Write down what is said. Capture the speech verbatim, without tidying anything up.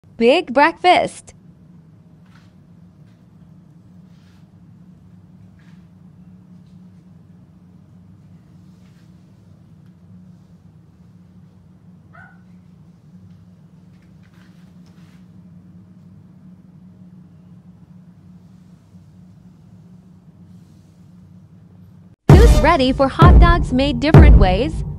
Big breakfast. Who's ready for hot dogs made different ways?